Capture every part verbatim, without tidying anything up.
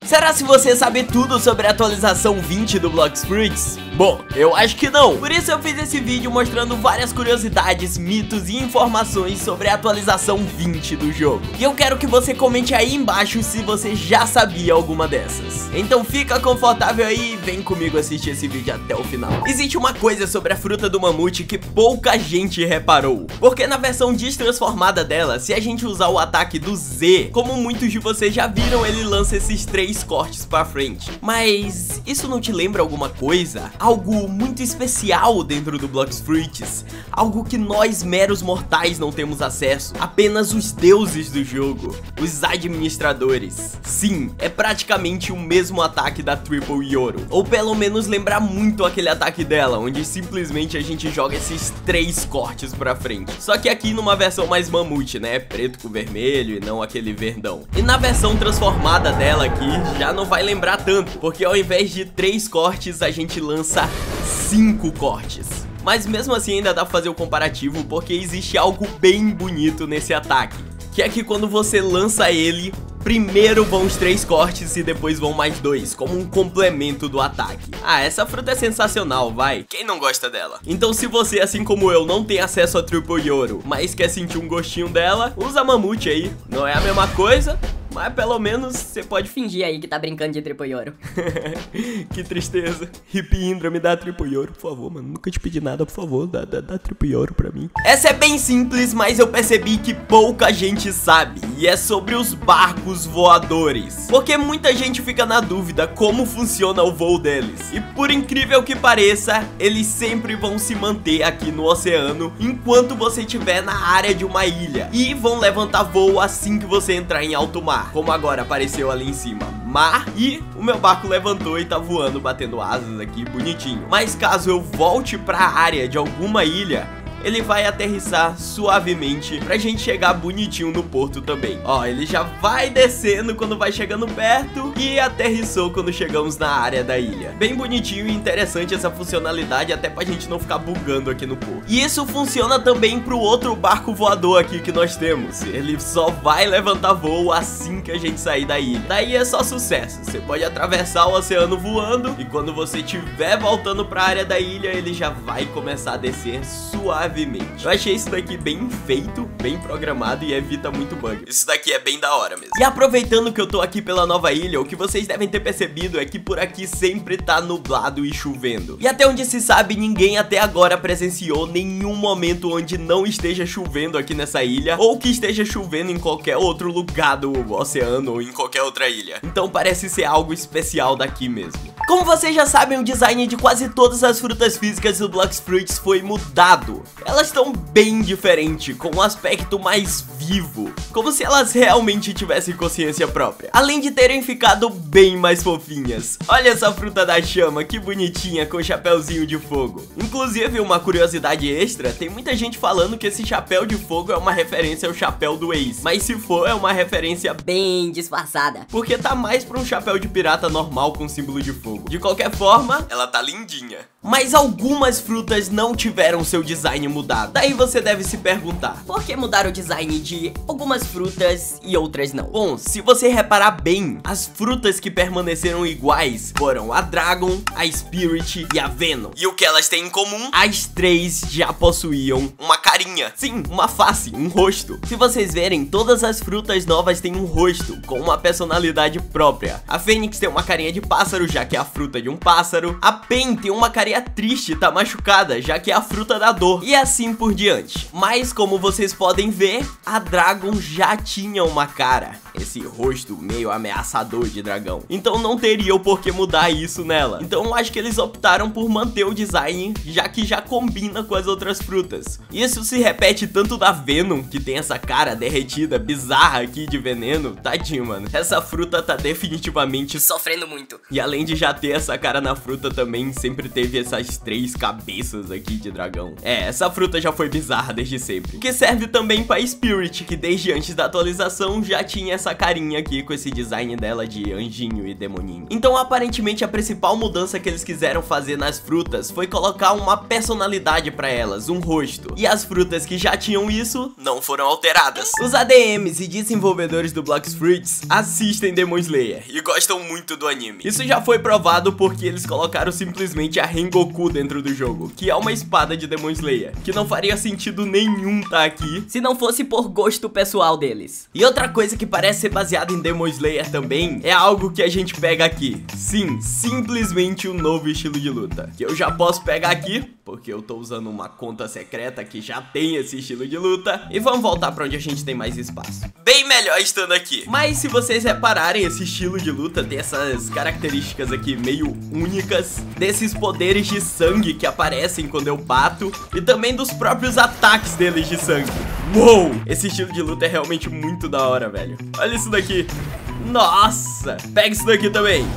Será se você sabe tudo sobre a atualização vinte do Blox Fruits? Bom, eu acho que não. Por isso eu fiz esse vídeo mostrando várias curiosidades, mitos e informações sobre a atualização vinte do jogo. E eu quero que você comente aí embaixo se você já sabia alguma dessas. Então fica confortável aí e vem comigo assistir esse vídeo até o final. Existe uma coisa sobre a fruta do mamute que pouca gente reparou. Porque na versão destransformada dela, se a gente usar o ataque do Z, como muitos de vocês já viram, ele lança esses três cortes pra frente. Mas isso não te lembra alguma coisa? Algo muito especial dentro do Blox Fruits, algo que nós meros mortais não temos acesso, apenas os deuses do jogo, os administradores. Sim, é praticamente o mesmo ataque da Triple Yoro, ou pelo menos lembra muito aquele ataque dela, onde simplesmente a gente joga esses três cortes pra frente. Só que aqui numa versão mais mamute, né, preto com vermelho e não aquele verdão. E na versão transformada dela aqui, já não vai lembrar tanto, porque ao invés de três cortes, a gente lança cinco cortes. Mas mesmo assim ainda dá pra fazer o comparativo, porque existe algo bem bonito nesse ataque, que é que quando você lança ele, primeiro vão os três cortes e depois vão mais dois, como um complemento do ataque. Ah, essa fruta é sensacional, vai. Quem não gosta dela? Então se você, assim como eu, não tem acesso a Triple Yoro, mas quer sentir um gostinho dela, usa mamute aí. Não é a mesma coisa, mas pelo menos você pode fingir aí que tá brincando de Triple Yoro. Que tristeza. Hip Indra, me dá Triple Yoro, por favor, mano. Nunca te pedi nada, por favor, dá, dá, dá Triple Yoro pra mim. Essa é bem simples, mas eu percebi que pouca gente sabe. E é sobre os barcos voadores. Porque muita gente fica na dúvida como funciona o voo deles. E por incrível que pareça, eles sempre vão se manter aqui no oceano enquanto você estiver na área de uma ilha. E vão levantar voo assim que você entrar em alto mar. Como agora apareceu ali em cima, mar, e o meu barco levantou e tá voando, batendo asas aqui, bonitinho. Mas caso eu volte pra área de alguma ilha, ele vai aterrissar suavemente pra gente chegar bonitinho no porto também. Ó, ele já vai descendo quando vai chegando perto e aterrissou quando chegamos na área da ilha. Bem bonitinho e interessante essa funcionalidade, até pra gente não ficar bugando aqui no porto. E isso funciona também pro outro barco voador aqui que nós temos. Ele só vai levantar voo assim que a gente sair da ilha. Daí é só sucesso. Você pode atravessar o oceano voando e quando você estiver voltando pra área da ilha, ele já vai começar a descer suave. Eu achei isso daqui bem feito, bem programado e evita muito bug. Isso daqui é bem da hora mesmo. E aproveitando que eu tô aqui pela nova ilha, o que vocês devem ter percebido é que por aqui sempre tá nublado e chovendo. E até onde se sabe, ninguém até agora presenciou nenhum momento onde não esteja chovendo aqui nessa ilha, ou que esteja chovendo em qualquer outro lugar do oceano ou em qualquer outra ilha. Então parece ser algo especial daqui mesmo. Como vocês já sabem, o design de quase todas as frutas físicas do Blox Fruits foi mudado. Elas estão bem diferentes, com um aspecto mais vivo, como se elas realmente tivessem consciência própria, além de terem ficado bem mais fofinhas. Olha essa fruta da chama, que bonitinha, com chapéuzinho de fogo. Inclusive, uma curiosidade extra, tem muita gente falando que esse chapéu de fogo é uma referência ao chapéu do Ace, mas se for, é uma referência bem disfarçada, porque tá mais pra um chapéu de pirata normal com símbolo de fogo. De qualquer forma, ela tá lindinha. Mas algumas frutas não tiveram seu design mudado. Daí você deve se perguntar, por que mudar o design de algumas frutas e outras não? Bom, se você reparar bem, as frutas que permaneceram iguais foram a Dragon, a Spirit e a Venom. E o que elas têm em comum? As três já possuíam uma carinha. Sim, uma face, um rosto. Se vocês verem, todas as frutas novas têm um rosto com uma personalidade própria. A Fênix tem uma carinha de pássaro, já que é a fruta de um pássaro. A Pen tem uma carinha triste, tá machucada, já que é a fruta da dor. E assim por diante. Mas como vocês podem ver, a Dragon já tinha uma cara, esse rosto meio ameaçador de dragão. Então não teria o porquê mudar isso nela. Então eu acho que eles optaram por manter o design, já que já combina com as outras frutas. Isso se repete tanto da Venom, que tem essa cara derretida, bizarra aqui de veneno. Tadinho, mano. Essa fruta tá definitivamente sofrendo muito. E além de já ter essa cara na fruta, também sempre teve essas três cabeças aqui de dragão. É, essa fruta já foi bizarra desde sempre. Que serve também pra Spirit, que desde antes da atualização já tinha essa essa carinha aqui com esse design dela de anjinho e demoninho. Então aparentemente a principal mudança que eles quiseram fazer nas frutas foi colocar uma personalidade pra elas, um rosto. E as frutas que já tinham isso não foram alteradas. Os A D Ms e desenvolvedores do Blox Fruits assistem Demon Slayer e gostam muito do anime. Isso já foi provado porque eles colocaram simplesmente a Rengoku dentro do jogo, que é uma espada de Demon Slayer, que não faria sentido nenhum tá aqui se não fosse por gosto pessoal deles. E outra coisa que parece ser baseada em Demon Slayer também é algo que a gente pega aqui. Sim, simplesmente um novo estilo de luta, que eu já posso pegar aqui, porque eu tô usando uma conta secreta que já tem esse estilo de luta. E vamos voltar pra onde a gente tem mais espaço. Bem melhor estando aqui. Mas se vocês repararem, esse estilo de luta tem essas características aqui meio únicas, desses poderes de sangue que aparecem quando eu bato, e também dos próprios ataques deles de sangue. Uou! Esse estilo de luta é realmente muito da hora, velho. Olha isso daqui. Nossa! Pega isso daqui também.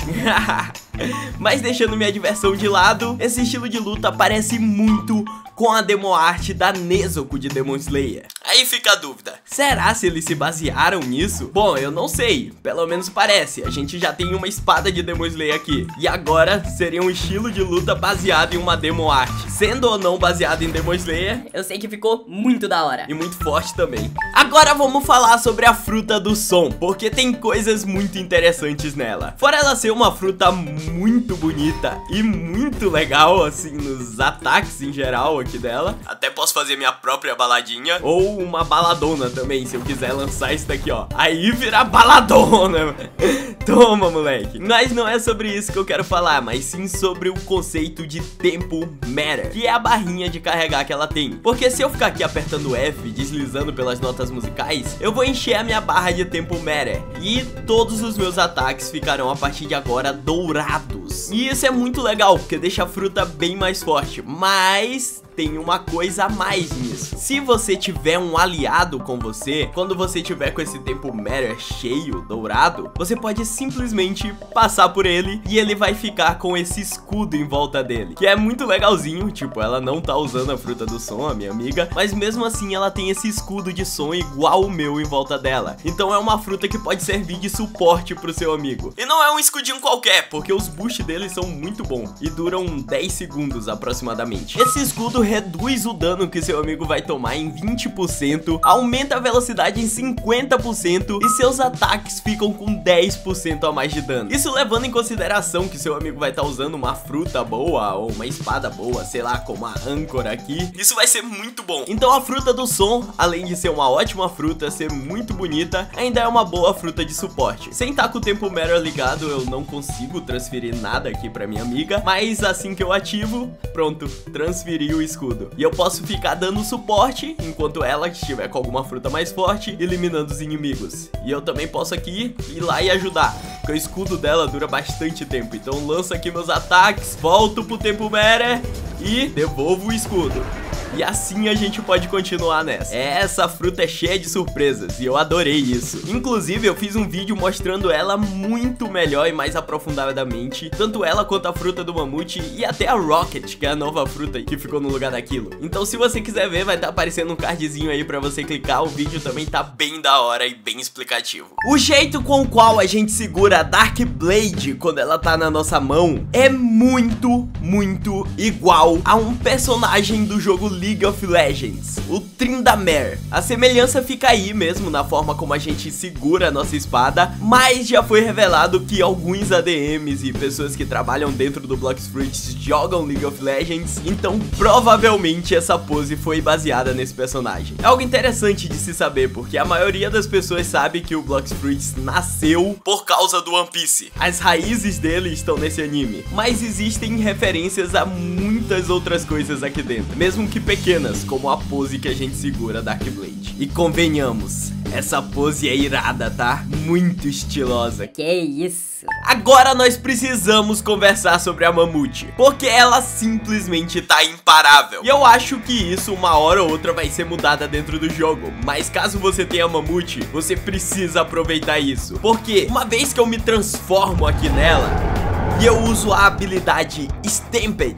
Mas deixando minha diversão de lado, esse estilo de luta parece muito com a demo art da Nezuko de Demon Slayer. Aí fica a dúvida, será se eles se basearam nisso? Bom, eu não sei, pelo menos parece. A gente já tem uma espada de Demon Slayer aqui, e agora seria um estilo de luta baseado em uma demo art. Sendo ou não baseado em Demon Slayer, eu sei que ficou muito da hora e muito forte também. Agora vamos falar sobre a fruta do som, porque tem coisas muito interessantes nela. Fora ela ser uma fruta muito bonita e muito legal, assim, nos ataques em geral aqui dela, até posso fazer minha própria baladinha, ou uma baladona também, se eu quiser lançar isso daqui, ó. Aí vira baladona. Toma, moleque. Mas não é sobre isso que eu quero falar, mas sim sobre o conceito de tempo matter, que é a barrinha de carregar que ela tem. Porque se eu ficar aqui apertando F, deslizando pelas notas musicais, eu vou encher a minha barra de tempo matter, e todos os meus ataques ficarão a partir de agora dourados. E isso é muito legal, porque deixa a fruta bem mais forte. Mas tem uma coisa a mais nisso. Se você tiver um aliado com você, quando você tiver com esse tempo matter cheio, dourado, você pode simplesmente passar por ele e ele vai ficar com esse escudo em volta dele, que é muito legalzinho. Tipo, ela não tá usando a fruta do som, a minha amiga, mas mesmo assim ela tem esse escudo de som igual o meu em volta dela. Então é uma fruta que pode servir de suporte pro seu amigo. E não é um escudinho qualquer, porque os boosts deles são muito bons e duram dez segundos aproximadamente. Esse escudo reduz o dano que seu amigo vai tomar em vinte por cento, aumenta a velocidade em cinquenta por cento e seus ataques ficam com dez por cento a mais de dano. Isso levando em consideração que seu amigo vai estar usando uma fruta boa ou uma espada boa, sei lá, como a âncora aqui. Isso vai ser muito bom. Então a fruta do som, além de ser uma ótima fruta, ser muito bonita, ainda é uma boa fruta de suporte. Sem estar com o tempo matter ligado, eu não consigo transferir nada aqui pra minha amiga, mas assim que eu ativo, pronto, transferi o escudo. E eu posso ficar dando suporte enquanto ela estiver com alguma fruta mais forte, eliminando os inimigos. E eu também posso aqui ir lá e ajudar, porque o escudo dela dura bastante tempo. Então lanço aqui meus ataques, volto pro tempo matter e devolvo o escudo. E assim a gente pode continuar nessa. Essa fruta é cheia de surpresas e eu adorei isso. Inclusive eu fiz um vídeo mostrando ela muito melhor e mais aprofundadamente, tanto ela quanto a fruta do mamute e até a Rocket, que é a nova fruta que ficou no lugar daquilo. Então se você quiser ver, vai estar aparecendo um cardzinho aí pra você clicar. O vídeo também tá bem da hora e bem explicativo. O jeito com o qual a gente segura a Dark Blade quando ela tá na nossa mão é muito, muito igual a um personagem do jogo League of Legends, o Tryndamere. A semelhança fica aí mesmo na forma como a gente segura a nossa espada, mas já foi revelado que alguns A D Ms e pessoas que trabalham dentro do Blox Fruits jogam League of Legends, então provavelmente essa pose foi baseada nesse personagem. É algo interessante de se saber, porque a maioria das pessoas sabe que o Blox Fruits nasceu por causa do One Piece. As raízes dele estão nesse anime, mas existem referências a muitas outras coisas aqui dentro, mesmo que pequenas, como a pose que a gente segura Dark Blade. E convenhamos, essa pose é irada, tá? Muito estilosa. Que isso? Agora nós precisamos conversar sobre a Mamute, porque ela simplesmente tá imparável. E eu acho que isso uma hora ou outra vai ser mudada dentro do jogo, mas caso você tenha a Mamute, você precisa aproveitar isso, porque uma vez que eu me transformo aqui nela e eu uso a habilidade Stampede,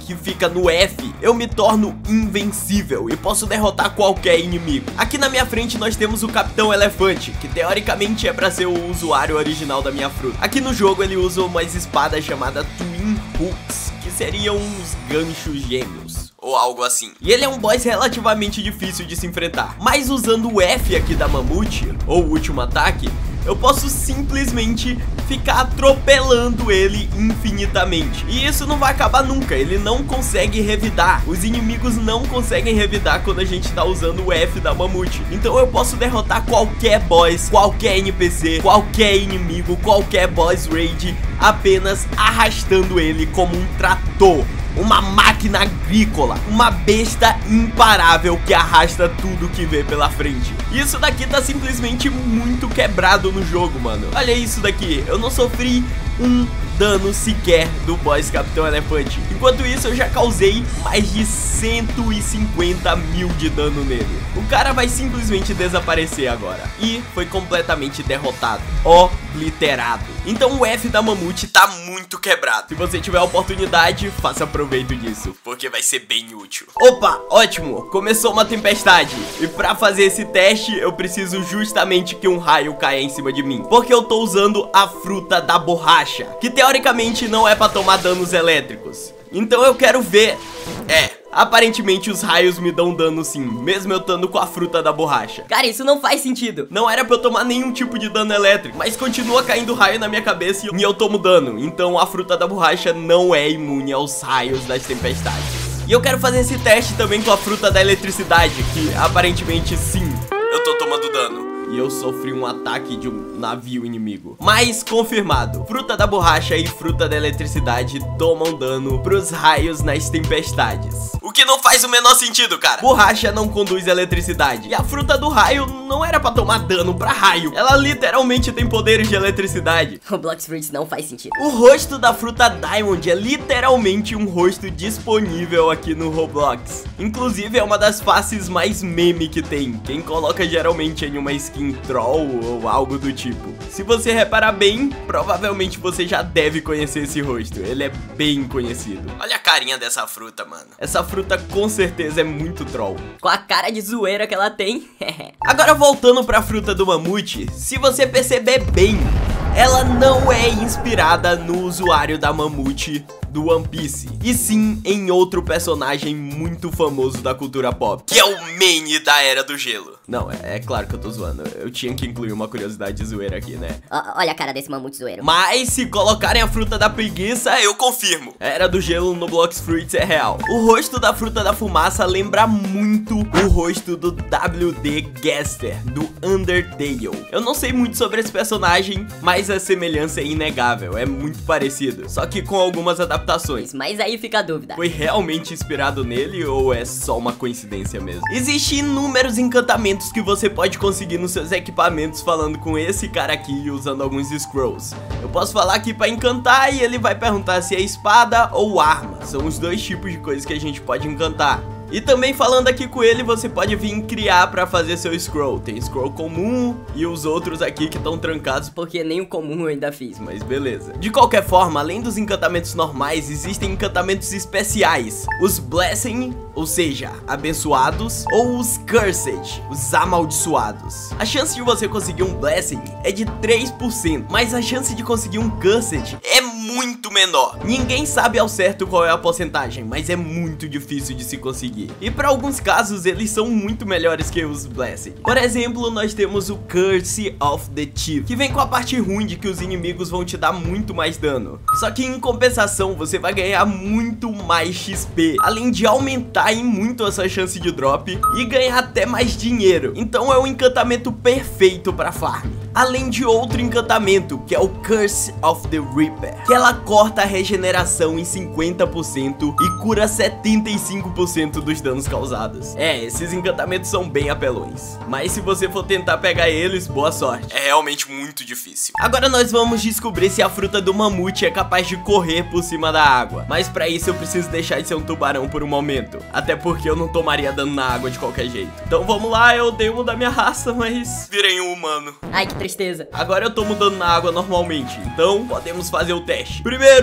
que fica no F, eu me torno invencível e posso derrotar qualquer inimigo. Aqui na minha frente nós temos o Capitão Elefante, que teoricamente é pra ser o usuário original da minha fruta. Aqui no jogo ele usa umas espadas chamadas Twin Hooks, que seriam uns ganchos gêmeos ou algo assim. E ele é um boss relativamente difícil de se enfrentar, mas usando o F aqui da Mamute, ou o último ataque, eu posso simplesmente ficar atropelando ele infinitamente. E isso não vai acabar nunca, ele não consegue revidar. Os inimigos não conseguem revidar quando a gente tá usando o F da Mamute. Então eu posso derrotar qualquer boss, qualquer N P C, qualquer inimigo, qualquer boss raid, apenas arrastando ele como um trator. Uma máquina agrícola, uma besta imparável que arrasta tudo que vê pela frente. Isso daqui tá simplesmente muito quebrado no jogo, mano. Olha isso daqui, eu não sofri um dano sequer do boss Capitão Elefante. Enquanto isso eu já causei mais de cento e cinquenta mil de dano nele. O cara vai simplesmente desaparecer agora. E foi completamente derrotado, obliterado. Então o F da Mamute tá muito quebrado. Se você tiver a oportunidade, faça proveito disso, porque vai ser bem útil. Opa, ótimo, começou uma tempestade. E pra fazer esse teste eu preciso justamente que um raio caia em cima de mim, porque eu tô usando a fruta da borracha, que teoricamente não é pra tomar danos elétricos. Então eu quero ver. É, aparentemente os raios me dão dano sim, mesmo eu estando com a fruta da borracha. Cara, isso não faz sentido. Não era pra eu tomar nenhum tipo de dano elétrico, mas continua caindo raio na minha cabeça e eu tomo dano. Então a fruta da borracha não é imune aos raios das tempestades. E eu quero fazer esse teste também com a fruta da eletricidade, que aparentemente sim, eu tô tomando dano. E eu sofri um ataque de um navio inimigo. Mas confirmado, fruta da borracha e fruta da eletricidade tomam dano pros raios nas tempestades. O que não faz o menor sentido, cara. Borracha não conduz eletricidade, e a fruta do raio não era pra tomar dano pra raio. Ela literalmente tem poderes de eletricidade. Roblox Fruits não faz sentido. O rosto da fruta Diamond é literalmente um rosto disponível aqui no Roblox. Inclusive é uma das faces mais meme que tem. Quem coloca geralmente em uma skin troll ou algo do tipo. Se você reparar bem, provavelmente você já deve conhecer esse rosto. Ele é bem conhecido. Olha a carinha dessa fruta, mano. Essa fruta com certeza é muito troll. Com a cara de zoeira que ela tem. Agora voltando pra fruta do Mamute, se você perceber bem, ela não é inspirada no usuário da Mamute do One Piece, e sim em outro personagem muito famoso da cultura pop, que é o Manny da Era do Gelo. Não, é, é claro que eu tô zoando, eu tinha que incluir uma curiosidade de zoeira aqui, né? O, olha a cara desse mamute zoeiro. Mas se colocarem a fruta da preguiça, eu confirmo. A Era do Gelo no Roblox Fruits é real. O rosto da fruta da fumaça lembra muito o rosto do W D Gaster, do Undertale. Eu não sei muito sobre esse personagem, mas a semelhança é inegável, é muito parecido, só que com algumas adaptações. Mas aí fica a dúvida. Foi realmente inspirado nele ou é só uma coincidência mesmo? Existem inúmeros encantamentos que você pode conseguir nos seus equipamentos falando com esse cara aqui e usando alguns scrolls. Eu posso falar aqui pra encantar e ele vai perguntar se é espada ou arma. São os dois tipos de coisas que a gente pode encantar. E também falando aqui com ele, você pode vir criar pra fazer seu scroll. Tem scroll comum e os outros aqui que estão trancados, porque nem o comum eu ainda fiz, mas beleza. De qualquer forma, além dos encantamentos normais, existem encantamentos especiais. Os Blessing, ou seja, abençoados, ou os Cursed, os amaldiçoados. A chance de você conseguir um Blessing é de três por cento, mas a chance de conseguir um Cursed é muito menor. Ninguém sabe ao certo qual é a porcentagem, mas é muito difícil de se conseguir. E para alguns casos eles são muito melhores que os Blessed. Por exemplo, nós temos o Curse of the Chief, que vem com a parte ruim de que os inimigos vão te dar muito mais dano. Só que em compensação você vai ganhar muito mais X P, além de aumentar em muito a sua chance de drop e ganhar até mais dinheiro. Então é um encantamento perfeito para farm. Além de outro encantamento, que é o Curse of the Reaper, que ela corta a regeneração em cinquenta por cento e cura setenta e cinco por cento dos danos causados. É, esses encantamentos são bem apelões, mas se você for tentar pegar eles, boa sorte. É realmente muito difícil. Agora nós vamos descobrir se a fruta do mamute é capaz de correr por cima da água, mas pra isso eu preciso deixar de ser um tubarão por um momento, até porque eu não tomaria dano na água de qualquer jeito. Então vamos lá, eu dei um da minha raça, mas virei um humano. Ai, que tristeza. Agora eu tô mudando na água normalmente, então podemos fazer o teste. Primeiro,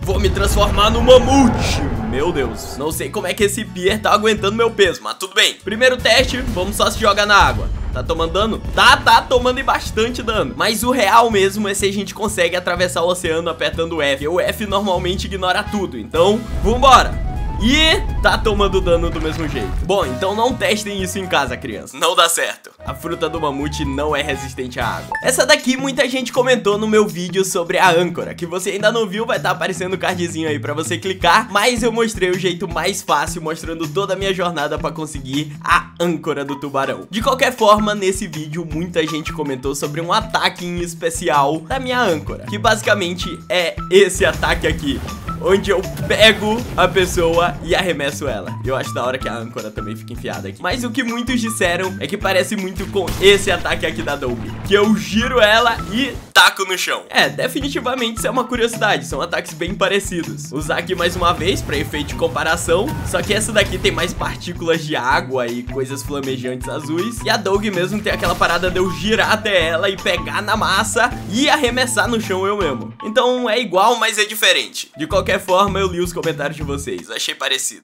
Vou me transformar no mamute. Meu Deus, não sei como é que esse Pier tá aguentando meu peso, mas tudo bem. Primeiro teste, vamos só se jogar na água. Tá tomando dano? Tá, tá tomando bastante dano. Mas o real mesmo é se a gente consegue atravessar o oceano apertando o F. O F normalmente ignora tudo, então vambora. E tá tomando dano do mesmo jeito. Bom, então não testem isso em casa, crianças. Não dá certo. A fruta do mamute não é resistente à água. Essa daqui muita gente comentou no meu vídeo sobre a âncora, que você ainda não viu, vai estar aparecendo o cardzinho aí pra você clicar. Mas eu mostrei o jeito mais fácil, mostrando toda a minha jornada pra conseguir a âncora do tubarão. De qualquer forma, nesse vídeo muita gente comentou sobre um ataque em especial da minha âncora, que basicamente é esse ataque aqui, onde eu pego a pessoa e arremesso ela. Eu acho da hora que a âncora também fica enfiada aqui. Mas o que muitos disseram é que parece muito com esse ataque aqui da Dobby, que eu giro ela e taco no chão. É, definitivamente isso é uma curiosidade, são ataques bem parecidos. Usar aqui mais uma vez pra efeito de comparação, só que essa daqui tem mais partículas de água e coisas flamejantes azuis, e a Dobby mesmo tem aquela parada de eu girar até ela e pegar na massa e arremessar no chão eu mesmo. Então é igual, mas é diferente. De qualquer forma, eu li os comentários de vocês, achei parecido.